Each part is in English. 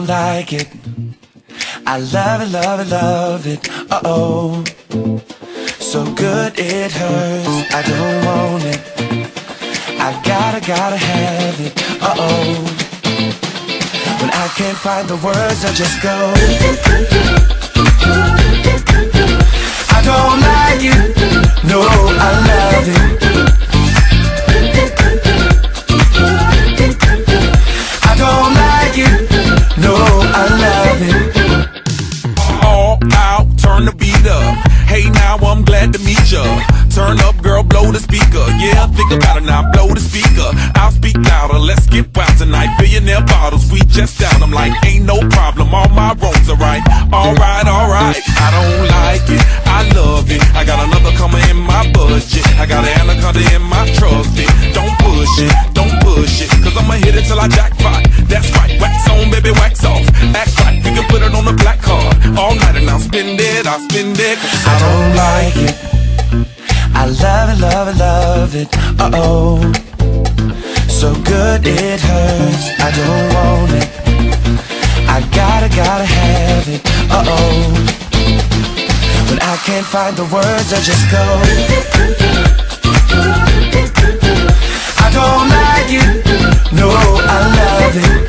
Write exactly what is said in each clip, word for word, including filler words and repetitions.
don't like it. I love it, love it, love it. Uh-oh, so good it hurts. I don't want it. I gotta, gotta have it. Uh-oh, when I can't find the words, I just go. I don't like it. No, I love it. I don't like it. No, I love it. All out, turn the beat up. Hey, now I'm glad to meet ya. Turn up, girl, blow the speaker. Yeah, think about it now, blow the speaker. I'll speak louder, let's get wild tonight. Billionaire bottles, we just down. I'm like, ain't no problem, all my wrongs are right. Alright, alright, I don't like it, I love it. I got another coming in my budget. I got an anaconda in my trusty. Don't push it, don't push it, cause I'ma hit it till I jackpot. That's right, wax on, baby, wax off. Act right, we can put it on the black card. All night and I'll spend it, I'll spend it. I don't like it. I love it, love it, love it. Uh-oh, so good it hurts. I don't want it. I gotta, gotta have it. Uh-oh, when I can't find the words, I just go. I don't like it. No, I love it.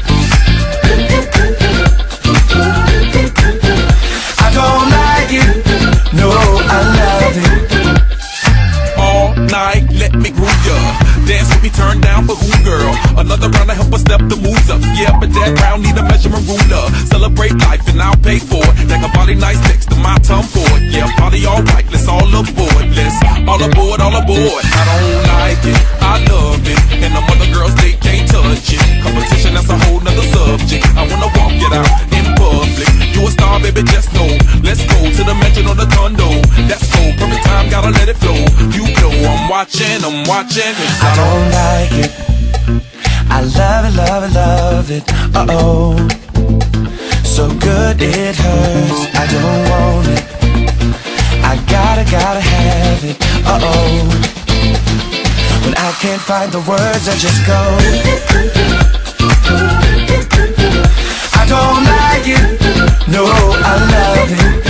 I don't like it. No, I love it. Night, let me groove ya. Dance with me, turn down for who, girl? Another round to help us step the moves up. Yeah, but that round need a measurement ruler. Celebrate life and I'll pay for it. Like a body nice next to my tongue for it. Yeah, party alright, let's all aboard. Let's all aboard, all aboard. I don't like it, I love it, and the other girls, they can't touch it. Competition, that's a whole nother subject. I wanna walk it out in public. You a star, baby, just know. Let's go to the mansion or the condo. That's go, perfect time, gotta let it flow. You know I'm watching, I'm watching. I don't like it. I love it, love it, love it. Uh-oh, so good it hurts. I don't want it. I gotta, gotta have it. Uh-oh, when I can't find the words, I just go. I don't like it. No, I love it.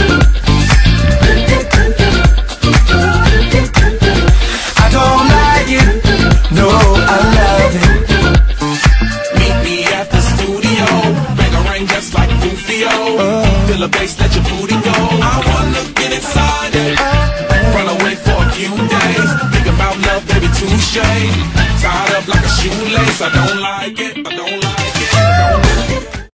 I don't like it. No, I love it. Meet me at the studio. Bang a ring just like Rufio. Oh. Feel a bass, let your booty go. I wanna get inside it. Oh. Run away for a few days. Think about love, baby, touche. Tied up like a shoelace. I don't like it. I don't like it.